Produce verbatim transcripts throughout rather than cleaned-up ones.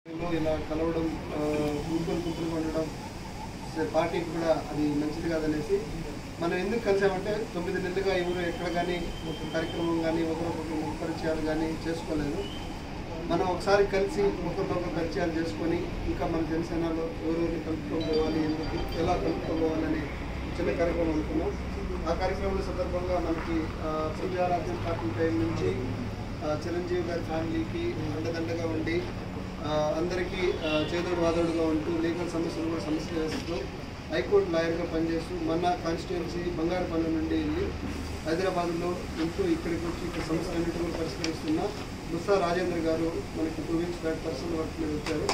ఇలా కలవడం గుంపులు గుంపులుగా ఉండడం పార్టీకి కూడా అది మంచిది కాదనేసి మనం ఎందుకు కలిసామంటే తొమ్మిది నెలలుగా ఎవరు ఎక్కడ కానీ ఒక కార్యక్రమం కానీ ఒకరొకరు ముఖ పరిచయాలు కానీ చేసుకోలేదు. మనం ఒకసారి కలిసి ఒకరినొకరు పరిచయాలు చేసుకొని ఇంకా మన జనసేనలో ఎవరెవరిని కలుపుకోవాలి, ఎందుకు ఎలా కలుపుకోవాలని చిన్న కార్యక్రమం అనుకున్నాం. ఆ కార్యక్రమం సందర్భంగా మనకి ప్రజారాజ్యం పార్టీ టైం నుంచి చిరంజీవి గారి ఫ్యామిలీకి అండదండగా ఉండి అందరికీ చేదోడు వాదోడుగా ఉంటూ లీగల్ సమస్యలు కూడా సమస్య చేస్తూ హైకోర్టు లాయర్గా పనిచేస్తూ మన కాన్స్టిట్యున్సీ బంగారుపల్లి నుండి వెళ్ళి హైదరాబాద్లో ఉంటూ ఇక్కడికి వచ్చి ఇక్కడ సమస్యలన్నింటి కూడా పరిష్కరిస్తున్న ముస్తా రాజేంద్ర గారు మనకి two weeks back personal work మీద వచ్చారు.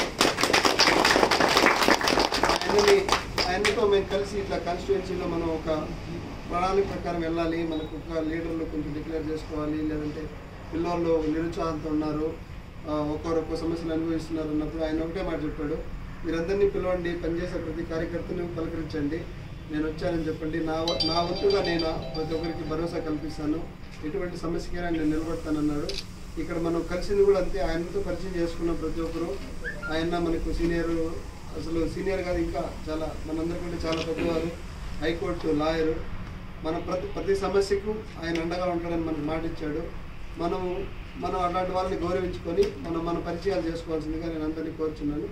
ఆయనని ఆయనతో మేము కలిసి ఇట్లా కాన్స్టిట్యున్సీలో మనం ఒక ప్రణాళిక ప్రకారం వెళ్ళాలి, మనకు ఒక లీడర్లు కొంచెం డిక్లేర్ చేసుకోవాలి, లేదంటే పిల్లలు నిరుత్సాహంతో ఉన్నారు, ఒక్కొక్క సమస్యలు అనుభవిస్తున్నారు అన్నప్పుడు ఆయన ఒకటే మాట చెప్పాడు, మీరందరినీ పిలవండి, పనిచేసే ప్రతి కార్యకర్తను పలకరించండి, నేను వచ్చానని చెప్పండి, నా నా వంతుగా నేను ప్రతి ఒక్కరికి భరోసా కల్పిస్తాను, ఎటువంటి సమస్యకైనా నేను నిలబడతానన్నాడు. ఇక్కడ మనం కలిసింది కూడా అంతే, ఆయనతో పరిచయం చేసుకున్న ప్రతి ఒక్కరు ఆయన మనకు సీనియర్, అసలు సీనియర్ కాదు ఇంకా చాలా మనందరికంటే చాలా పెద్దవారు, హైకోర్టు లాయరు, మన ప్రతి ప్రతి సమస్యకు ఆయన అండగా ఉంటాడని మనకు మాట ఇచ్చాడు. మనం మనం అలాంటి వాళ్ళని గౌరవించుకొని మనం మన పరిచయాలు చేసుకోవాల్సిందిగా నేను అందరినీ కోరుచున్నాను.